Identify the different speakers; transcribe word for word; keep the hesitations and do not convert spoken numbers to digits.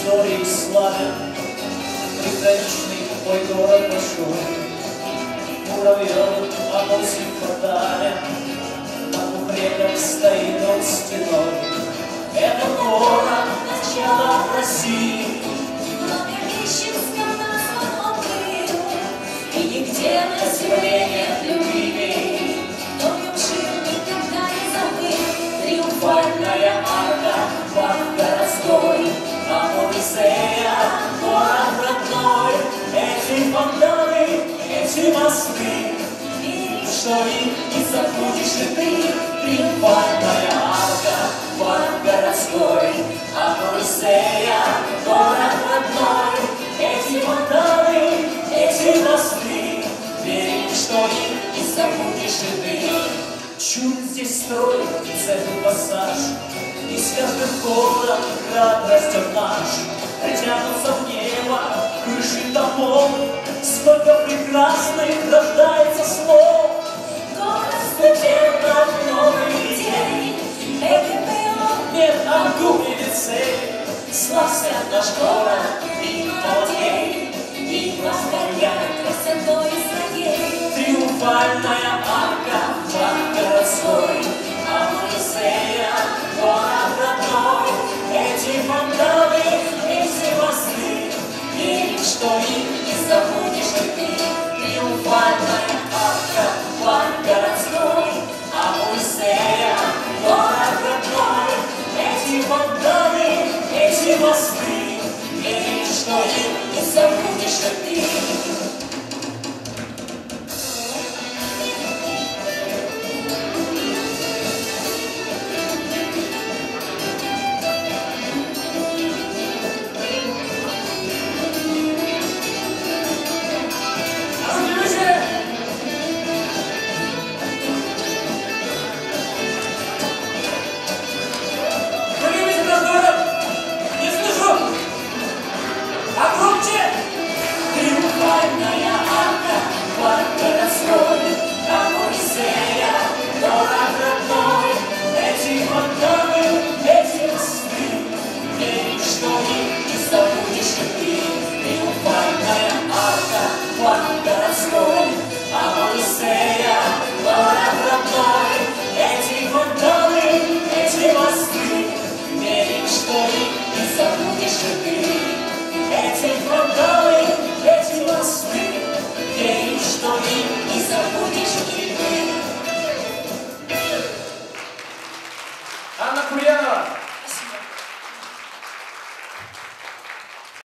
Speaker 1: истории славен, приграничный мой город большой. Муравьев, а осень фатален, на двух реках стоит он стеной. Это город начала России,
Speaker 2: Благовещенском назван он был, и нигде на земле нет любви, кто в нем жил, никогда не забыл.
Speaker 1: Триумфальная арка, парк городской, а Моисея, город родной. Эти фонтаны, эти мосты, что их не забудешь и ты. Триумфальная арка, парк городской, а Моисея, город родной. Эти фонтаны, эти мосты, верим, что их не забудешь и ты. Чуть здесь строят целый пассаж, из каждых город град растет наш. Притянутся в небо крыши домов, сколько прекрасных рождается слов.
Speaker 2: Город студентов, новый день, ЭГПО,
Speaker 1: Нет ангу и лицей,
Speaker 2: славься наш город, и молодей, и восхваляй красотой своей.
Speaker 1: Триумфальная арка, парк городской, а Моисея, город родной. Эти фонтаны, эти мосты, верим, что их не забудешь и ты. Триумфальная арка, парк городской, а Моисея, город родной. Эти фонтаны, эти мосты, верим, что их не забудешь и ты.
Speaker 2: Триумфальная арка, парк городской, а Моисея, город родной.
Speaker 1: Эти фонтаны, эти мосты, верим, что их не забудешь и ты. Триумфальная арка, парк городской, а Моисея, город родной. Эти фонтаны, эти мосты, верим, что их не забудешь и ты. Эти фонтаны, эти мосты, верим, что их не забудешь и ты.
Speaker 3: Анна Куянова.